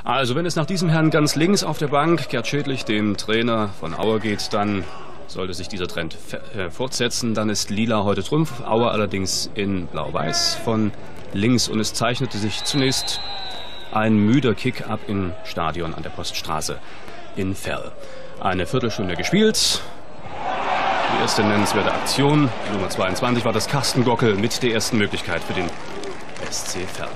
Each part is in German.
Also wenn es nach diesem Herrn ganz links auf der Bank, Gerd Schädlich, dem Trainer von Aue, geht, dann sollte sich dieser Trend fortsetzen. Dann ist Lila heute Trumpf, Aue allerdings in Blau-Weiß von links. Und es zeichnete sich zunächst ein müder Kick-up im Stadion an der Poststraße in Verl. Eine Viertelstunde gespielt. Die erste nennenswerte Aktion, die Nummer 22, war das Carsten Gockel mit der ersten Möglichkeit für den SC Verl.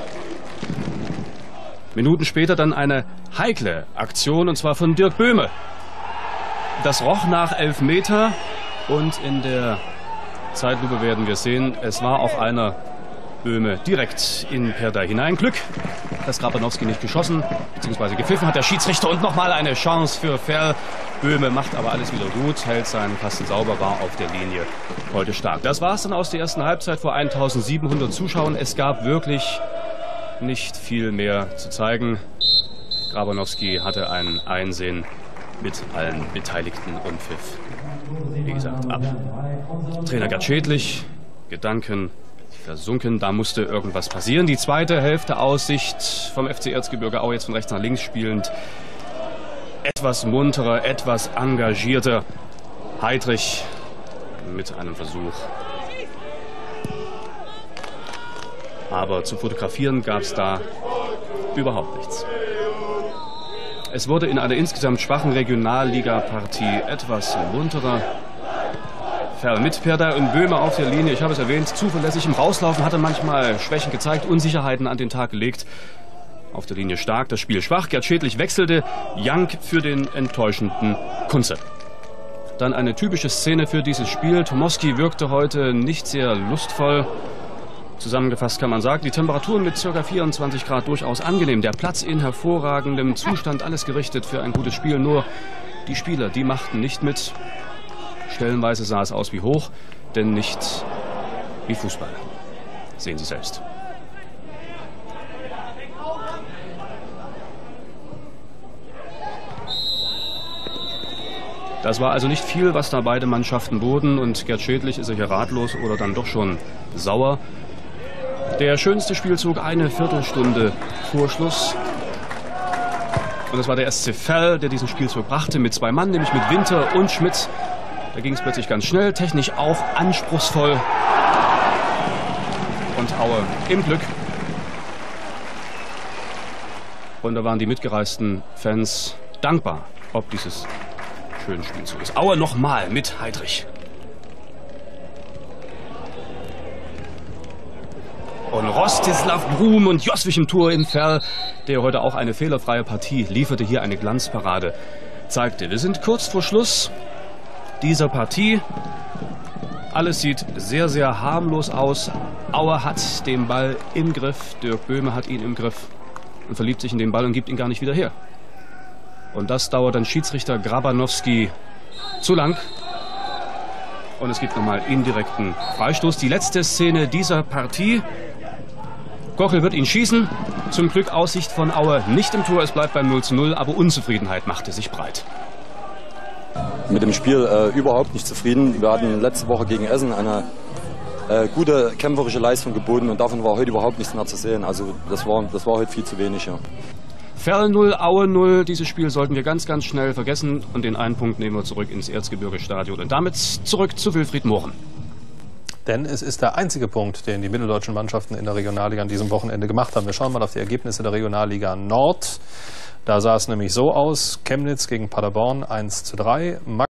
Minuten später dann eine heikle Aktion, und zwar von Dirk Böhme. Das roch nach Elfmeter und in der Zeitlupe werden wir sehen, es war auch einer Böhme direkt in Perda hinein. Glück, dass Grabanowski nicht geschossen bzw. gepfiffen hat, der Schiedsrichter, und nochmal eine Chance für Verl. Böhme macht aber alles wieder gut, hält seinen Kasten sauber, war auf der Linie heute stark. Das war es dann aus der ersten Halbzeit vor 1700 Zuschauern. Es gab wirklich nicht viel mehr zu zeigen. Grabanowski hatte ein Einsehen mit allen Beteiligten und pfiff, wie gesagt, ab. Trainer Gerd Schädlich, Gedanken versunken, da musste irgendwas passieren. Die zweite Hälfte aus Sicht vom FC Erzgebirge Aue, jetzt von rechts nach links spielend, etwas munterer, etwas engagierter. Heidrich mit einem Versuch. Aber zu fotografieren gab es da überhaupt nichts. Es wurde in einer insgesamt schwachen Regionalliga-Partie etwas munterer. Verl mit Perda und Böhme auf der Linie. Ich habe es erwähnt, zuverlässig im Rauslaufen, hatte manchmal Schwächen gezeigt, Unsicherheiten an den Tag gelegt. Auf der Linie stark, das Spiel schwach. Gerd Schädlich wechselte, Jank für den enttäuschenden Kunze. Dann eine typische Szene für dieses Spiel. Tomoski wirkte heute nicht sehr lustvoll. Zusammengefasst kann man sagen, die Temperaturen mit ca. 24 Grad durchaus angenehm. Der Platz in hervorragendem Zustand, alles gerichtet für ein gutes Spiel. Nur die Spieler, die machten nicht mit. Stellenweise sah es aus wie hoch, denn nicht wie Fußball. Sehen Sie selbst. Das war also nicht viel, was da beide Mannschaften boten. Und Gerd Schädlich ist sicher ratlos oder dann doch schon sauer. Der schönste Spielzug eine Viertelstunde vor Schluss. Und das war der SC Verl, der diesen Spielzug brachte mit zwei Mann, nämlich mit Winter und Schmidt. Da ging es plötzlich ganz schnell, technisch auch anspruchsvoll. Und Aue im Glück. Und da waren die mitgereisten Fans dankbar, ob dieses schöne Spielzugs. Aue nochmal mit Heidrich. Und Rostislav Brum und Joswig im Tor in Verl, der heute auch eine fehlerfreie Partie lieferte, hier eine Glanzparade zeigte. Wir sind kurz vor Schluss dieser Partie. Alles sieht sehr, sehr harmlos aus. Aue hat den Ball im Griff. Dirk Böhme hat ihn im Griff und verliebt sich in den Ball und gibt ihn gar nicht wieder her. Und das dauert dann Schiedsrichter Grabanowski zu lang. Und es gibt nochmal indirekten Freistoß. Die letzte Szene dieser Partie. Gockel wird ihn schießen. Zum Glück Aussicht von Aue nicht im Tor. Es bleibt beim 0:0, aber Unzufriedenheit machte sich breit. Mit dem Spiel überhaupt nicht zufrieden. Wir hatten letzte Woche gegen Essen eine gute kämpferische Leistung geboten und davon war heute überhaupt nichts mehr zu sehen. Also das war heute viel zu wenig. Ja. Verl 0, Aue 0. Dieses Spiel sollten wir ganz, ganz schnell vergessen. Und den einen Punkt nehmen wir zurück ins Erzgebirge-Stadion. Und damit zurück zu Wilfried Mohren. Denn es ist der einzige Punkt, den die mitteldeutschen Mannschaften in der Regionalliga an diesem Wochenende gemacht haben. Wir schauen mal auf die Ergebnisse der Regionalliga Nord. Da sah es nämlich so aus: Chemnitz gegen Paderborn 1:3.